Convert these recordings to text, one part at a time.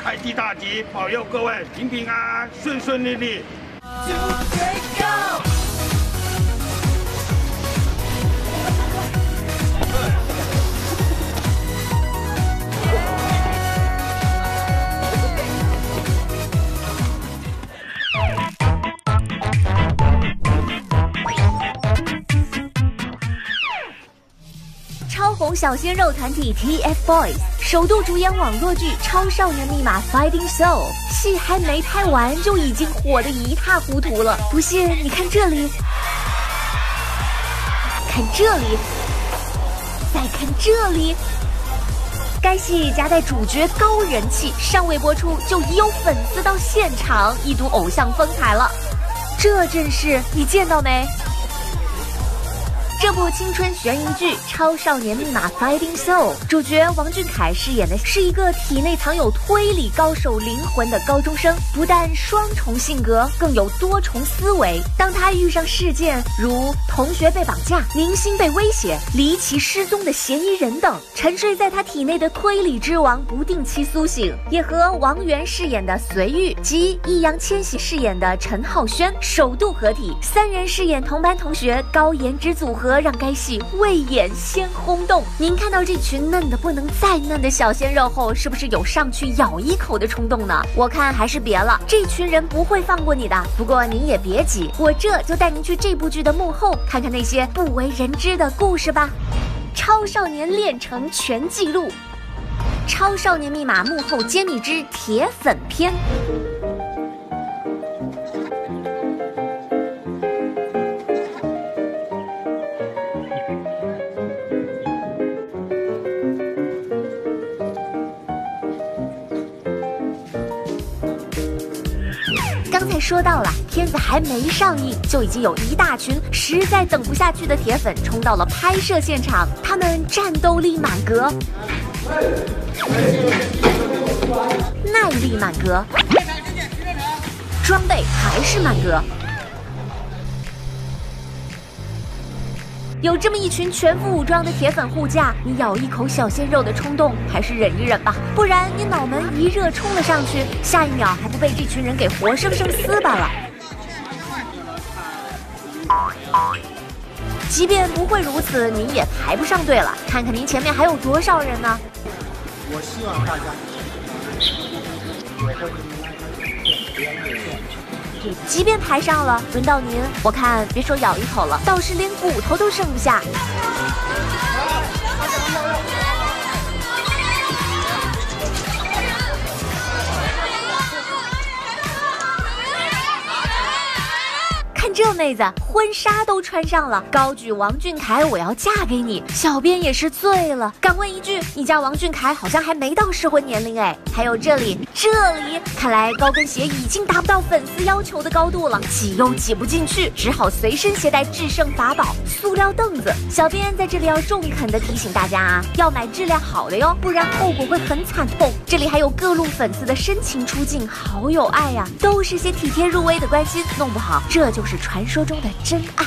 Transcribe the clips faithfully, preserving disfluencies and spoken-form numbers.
开地大吉，保佑各位平平安安、顺顺利利。 超红小鲜肉团体 T F Boys 首度主演网络剧《超少年密码 Fighting Soul》，戏还没拍完就已经火得一塌糊涂了。不信你看这里，看这里，再看这里。该戏夹带主角高人气，尚未播出就已有粉丝到现场一睹偶像风采了。这阵势你见到没？这部青春悬疑剧《超少年密码 Fighting Soul》，主角王俊凯饰演的是一个体内藏有推理高手灵魂的高中生，不但双重性格，更有多重思维。当他遇上事件如同学被绑架、明星被威胁、离奇失踪的嫌疑人等，沉睡在他体内的推理之王不定期苏醒，也和王源饰演的隋玉及易烊千玺饰演的陈浩轩首度合体，三人饰演同班同学高颜值组合，让该戏未演先轰动。您看到这群嫩的不能再嫩的小鲜肉后，是不是有上去咬一口的冲动呢？我看还是别了，这群人不会放过你的。不过您也别急，我这就带您去这部剧的幕后，看看那些不为人知的故事吧。超少年炼成全纪录，超少年密码幕后揭秘之铁粉篇。刚才说到了，片子还没上映，就已经有一大群实在等不下去的铁粉冲到了拍摄现场，他们战斗力满格，耐力满格，装备还是满格。有这么一群全副武装的铁粉护驾，你咬一口小鲜肉的冲动还是忍一忍吧，不然你脑门一热冲了上去，下一秒还不被这群人给活生生撕巴了。即便不会如此，您也排不上队了，看看您前面还有多少人呢？ 我希望大家即便排上了，轮到您，我看别说咬一口了，倒是连骨头都剩不下。这妹子婚纱都穿上了，高举王俊凯我要嫁给你，小编也是醉了。敢问一句，你家王俊凯好像还没到适婚年龄哎。还有这里这里，看来高跟鞋已经达不到粉丝要求的高度了，挤又挤不进去，只好随身携带制胜法宝塑料凳子。小编在这里要中肯的提醒大家啊，要买质量好的哟，不然后果会很惨痛。这里还有各路粉丝的深情出镜，好有爱呀、啊，都是些体贴入微的关心，弄不好这就是传说中的真爱。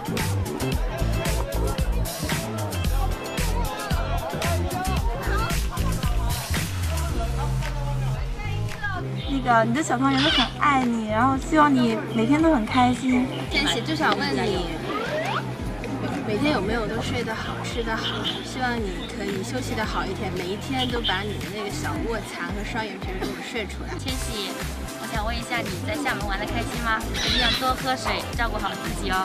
那个你的小团员都很爱你，然后希望你每天都很开心。 天喜就想问你，每天有没有都睡得好、吃得好？希望你可以休息得好一点，每一天都把你的那个小卧蚕和双眼皮给我睡出来。 天喜，我想问一下，你在厦门玩得开心吗？一定要多喝水，照顾好自己哦。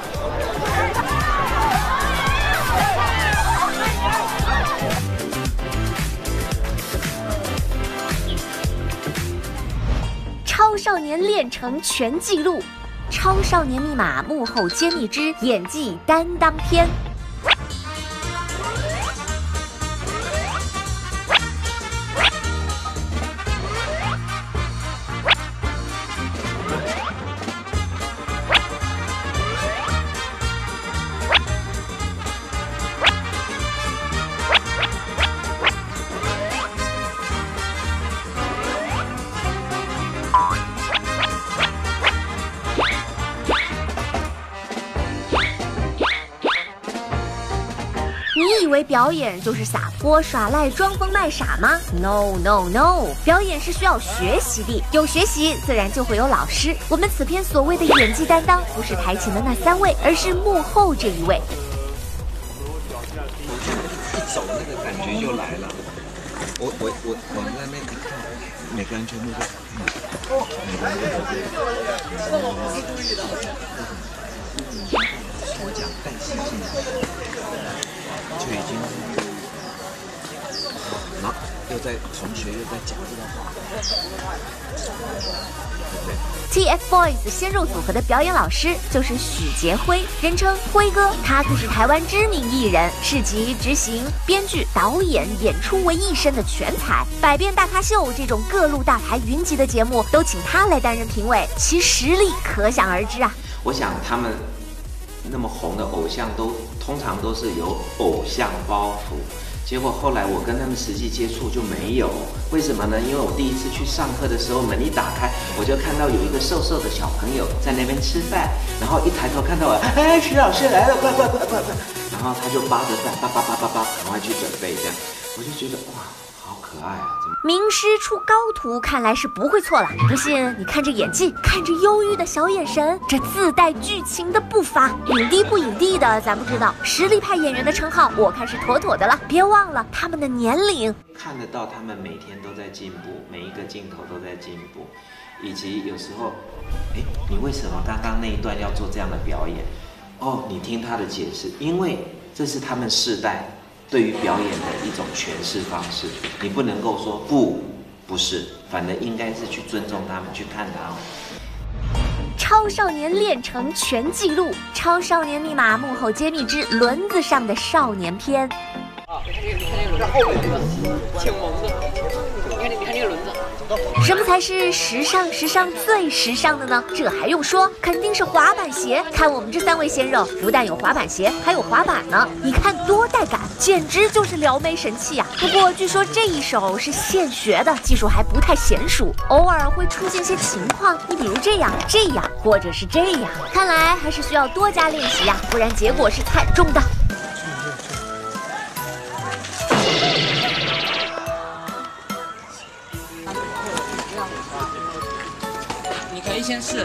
超少年炼成全纪录，超少年密码幕后揭秘之演技担当篇。 为表演就是撒泼耍赖、装疯卖傻吗 ？No No No， 表演是需要学习的，有学习自然就会有老师。我们此片所谓的演技担当，不是台前的那三位，而是幕后这一位。 一走那个感觉就来了。我我我我在那边一看，每个人全部都，每个人都我讲带戏进来，就已经，然后又在同学又在讲这个话，对不对？ T F Boys 鲜肉组合的表演老师就是许杰辉，人称辉哥。他可是台湾知名艺人，是集执行、编剧、导演、演出为一身的全才。百变大咖秀这种各路大牌云集的节目，都请他来担任评委，其实力可想而知啊。 我想他们那么红的偶像都通常都是有偶像包袱。 结果后来我跟他们实际接触就没有，为什么呢？因为我第一次去上课的时候，门一打开，我就看到有一个瘦瘦的小朋友在那边吃饭，然后一抬头看到我，哎，徐老师来了，快快快快快！然后他就扒着饭，叭叭叭叭叭，赶快去准备，这样我就觉得哇，好可爱啊！怎么？ 名师出高徒，看来是不会错了。不信你看这演技，看这忧郁的小眼神，这自带剧情的步伐，影帝不影帝的咱不知道，实力派演员的称号我看是妥妥的了。别忘了他们的年龄， 看得到他们每天都在进步，每一个镜头都在进步，以及有时候，哎，你为什么刚刚那一段要做这样的表演？哦，你听他的解释，因为这是他们世代。 对于表演的一种诠释方式，你不能够说不，不是，反而应该是去尊重他们，去看他们。 超少年练成全纪录，超少年密码幕后揭秘之轮子上的少年篇。 啊，你看这个，你看这个轮子，后面这个挺萌的。你看，你看这个轮子。 什么才是时尚时尚最时尚的呢？这还用说，肯定是滑板鞋。看我们这三位鲜肉，不但有滑板鞋，还有滑板呢。你看多带感，简直就是撩妹神器啊！不过据说这一手是现学的，技术还不太娴熟，偶尔会出现些情况。你比如这样、这样，或者是这样，看来还是需要多加练习呀、啊，不然结果是惨重的。 你可以先试。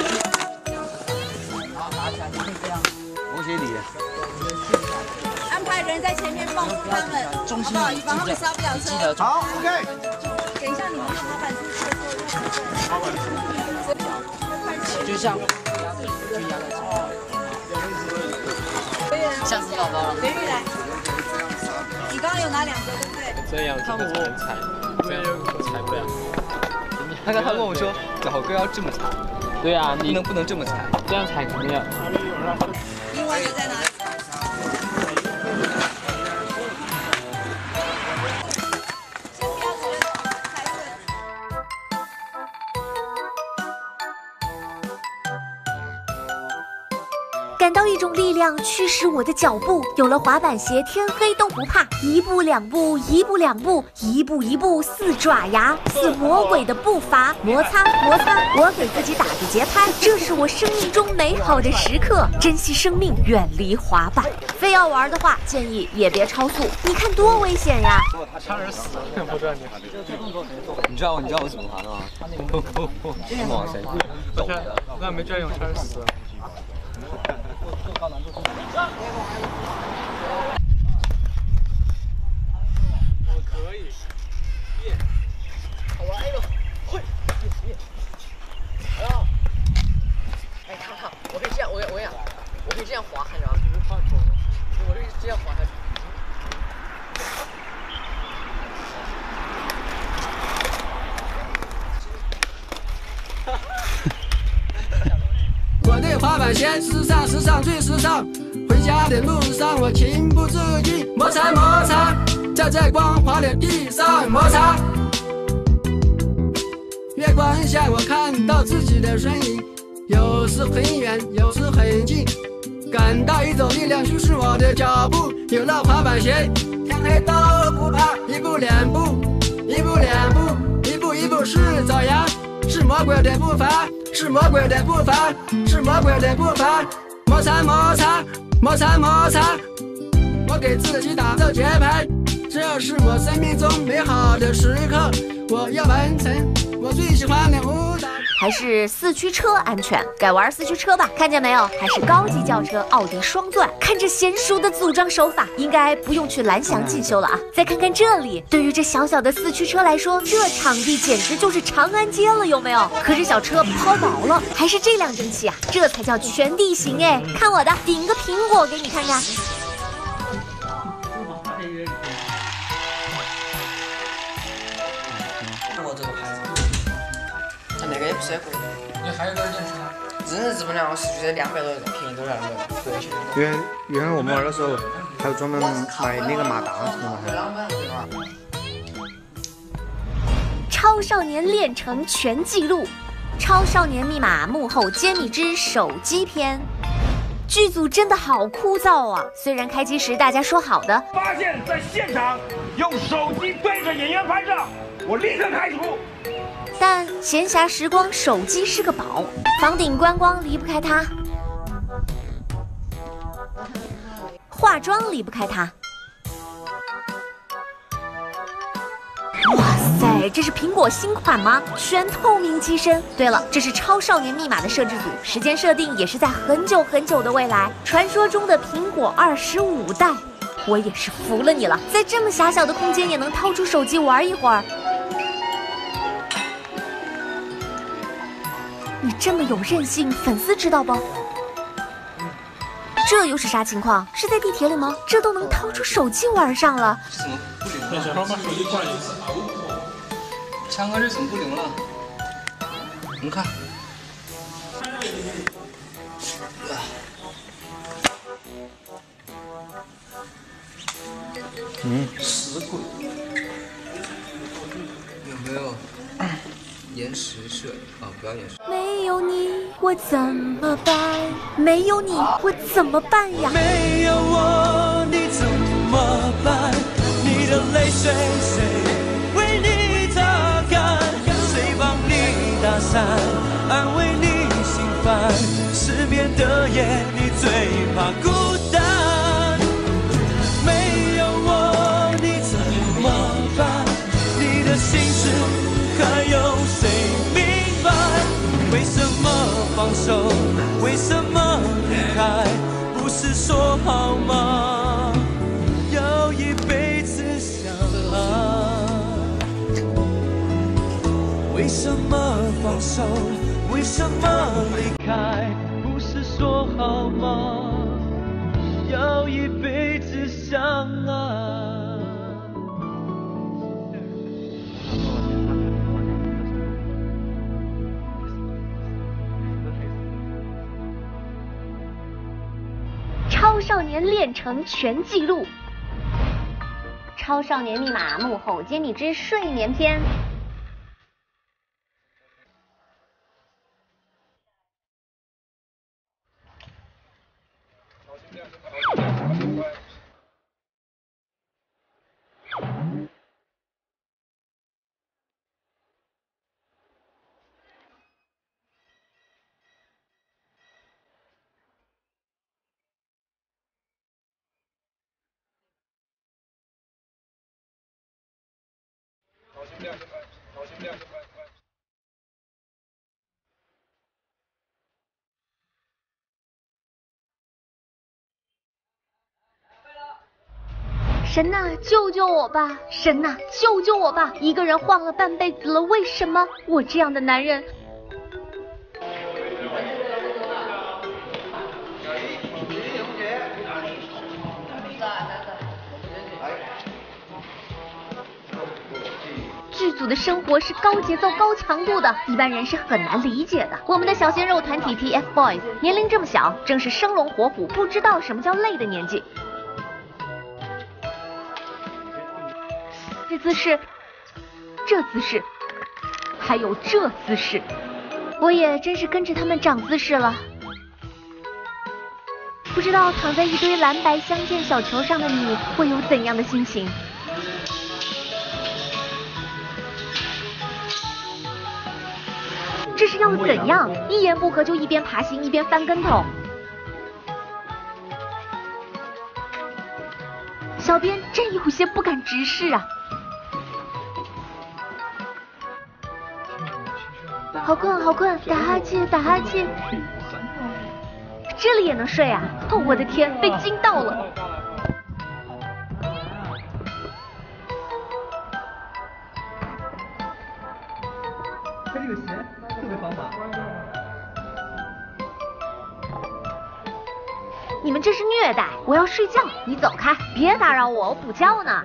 我写你。 安排人在前面帮助他们， 中心好不好？以防他们刹不了车。 好 ，OK。 等一下你们用滑板姿势做。滑板姿势。 就像就压在这。吓死宝宝了。 美女来。你刚刚有拿两个，对不对？ 这样看我踩，这样我踩不了。 他刚才问我说：“找歌要这么踩？” 对啊， 你不能不能这么踩， 这样踩肯定要。 另外一个在哪里？先不要走，踩准。 感到一种力量驱使我的脚步，有了滑板鞋，天黑都不怕。一步两步，一步两步，一步一步似爪牙，似魔鬼的步伐，摩擦摩擦，我给自己打个节拍，这是我生命中美好的时刻。珍惜生命，远离滑板。非要玩的话，建议也别超速，你看多危险呀！ 差点死了，不知道你。你知道你知道我怎么滑的吗？这么往前，我那没转悠，差点死了。 高难度。我可以，耶！好玩哟，会，耶！哎呀，哎，看看，我可以这样，我我跟你讲，我可以这样滑，看着啊，我可以这样滑下去。 我的滑板鞋时尚，时尚最时尚。回家的路上，我情不自禁摩擦摩擦，在这光滑的地上摩擦。月光下，我看到自己的身影，有时很远，有时很近，感到一种力量驱使我的脚步。有了滑板鞋，天黑都不怕。一步两步，一步两步，一步一步是爪牙，是魔鬼的步伐。 是魔鬼的步伐，是魔鬼的步伐，摩擦摩擦摩擦摩擦。 我给自己打的节拍，这是我生命中美好的时刻，我要完成我最喜欢的舞蹈。 还是四驱车安全，改玩四驱车吧。看见没有？还是高级轿车奥迪双钻。看这娴熟的组装手法，应该不用去蓝翔进修了啊。再看看这里，对于这小小的四驱车来说，这场地简直就是长安街了，有没有？可是小车抛锚了，还是这辆争气啊！这才叫全地形哎！看我的，顶个苹果给你看看。 我这个牌子。那个也不是很贵， 你还有多少钱？ 真是日本两个四驱车两百多一个，便宜多少那个？贵些。 原原来我们玩的时候，还有专门买那个马达什么的。 超少年练成全纪录，超少年密码幕后揭秘之手机篇。剧组真的好枯燥啊！虽然开机时大家说好的， 发现在现场用手机对着演员拍摄，我立刻开除。 但闲暇时光，手机是个宝，房顶观光离不开它，化妆离不开它。哇塞，这是苹果新款吗？全透明机身。对了，这是超少年密码的摄制组，时间设定也是在很久很久的未来，传说中的苹果二十五代。我也是服了你了，在这么狭小的空间也能掏出手机玩一会儿。你这么有韧性，粉丝知道不？这又是啥情况？是在地铁里吗？这都能掏出手机玩上了。 怎么不灵了？小孩把手机换一次。强哥，这怎么不灵了？你看。 嗯。 死鬼。有没有？延时设啊，不要延时。 没有你我怎么办？没有你我怎么办呀？ 没有我你怎么办？你的泪水谁为你擦干？谁帮你打伞，安慰你心烦？失眠的夜你最怕孤单。没有我你怎么办？你的心事还有谁明白？为什么放手？为什么离开？不是说好吗？要一辈子相爱。为什么放手？为什么离开？不是说好吗？要一辈子相爱。 超少年练成全纪录，超少年密码幕后揭秘之睡眠篇。神呐，救救我吧！神呐，救救我吧！一个人晃了半辈子了，为什么我这样的男人？剧组的生活是高节奏、高强度的，一般人是很难理解的。我们的小鲜肉团体 T F Boys 年龄这么小，正是生龙活虎、不知道什么叫累的年纪。这姿势，这姿势，还有这姿势，我也真是跟着他们长姿势了。不知道躺在一堆蓝白相间小球上的你会有怎样的心情？这是要怎样？一言不合就一边爬行一边翻跟头。 小编真有些不敢直视啊。好困，好困，打哈欠，打哈欠。这里也能睡啊？哦，我的天，被惊到了。 它这个鞋特别防滑。 你们这是虐待！我要睡觉，你走开，别打扰我，我补觉呢。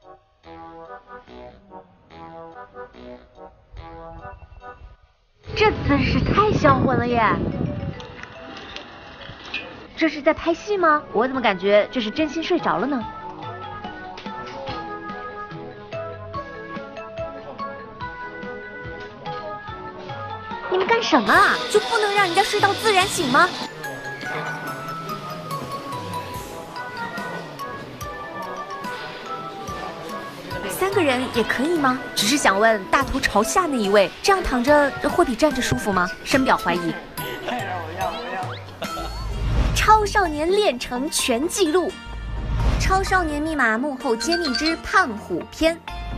这姿势太销魂了耶！这是在拍戏吗？我怎么感觉这是真心睡着了呢？你们干什么啊？就不能让人家睡到自然醒吗？三个人也可以吗？只是想问，大头朝下那一位，这样躺着会比站着舒服吗？深表怀疑。超少年练成全纪录，超少年密码幕后揭秘之胖虎篇。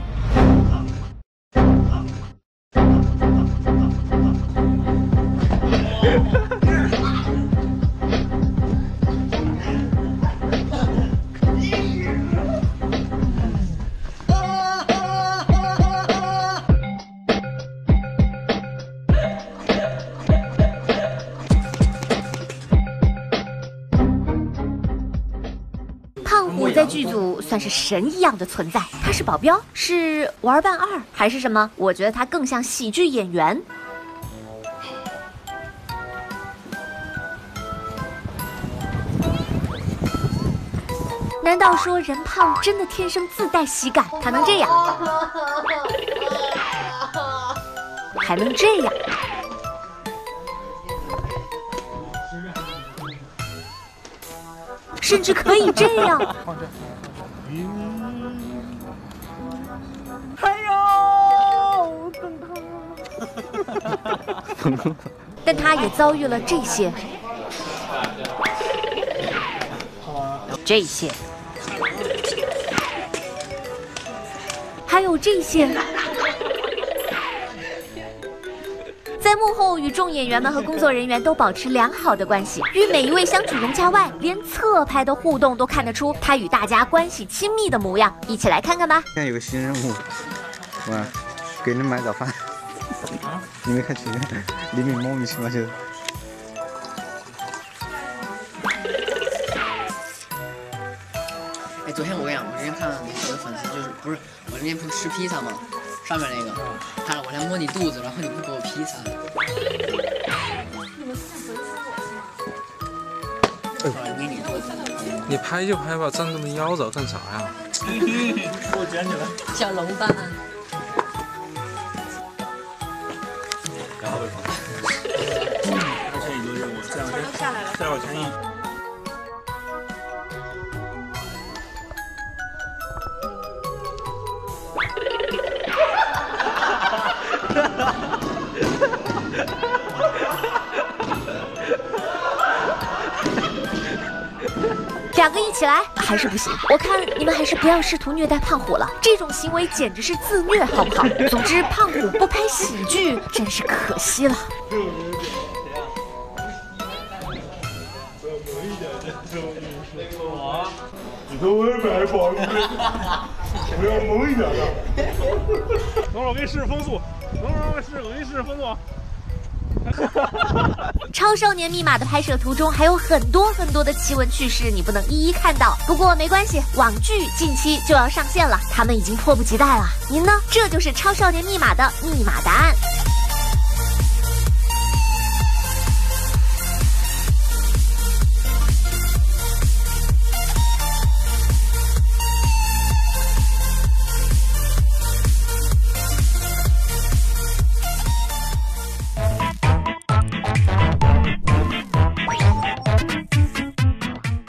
在剧组算是神一样的存在，他是保镖，是玩伴二，还是什么？我觉得他更像喜剧演员。难道说人胖真的天生自带喜感？他能这样，还能这样。甚至可以这样。 哎呦， 更疼！但他也遭遇了这些，这些，还有这些。在幕后与众演员们和工作人员都保持良好的关系，与每一位相处融洽外，连侧拍的互动都看得出他与大家关系亲密的模样。一起来看看吧。 现在有个新任务，哇，给人买早饭。你没看前面里面莫名其妙就。 哎，昨天我跟你讲，我之前看到我的粉丝就是不是我之前不是吃披萨吗？上面那个，看了我来摸你肚子，然后你不给我披萨。捏你肚子。 你拍就拍吧，站这么腰着干啥呀？ 我捡起来。小龙蛋。然后被放。那前一周任务，再往前，再往前一。 两个一起来还是不行，我看你们还是不要试图虐待胖虎了，这种行为简直是自虐，好不好？总之，胖虎不拍喜剧真是可惜了。 你说我也买保育，我要萌一点的。等会儿我给你试试风速，等会儿我给你试，我给你试试风速。 超少年密码的拍摄途中还有很多很多的奇闻趣事，你不能一一看到。不过没关系，网剧近期就要上线了，他们已经迫不及待了。您呢？这就是超少年密码的密码答案。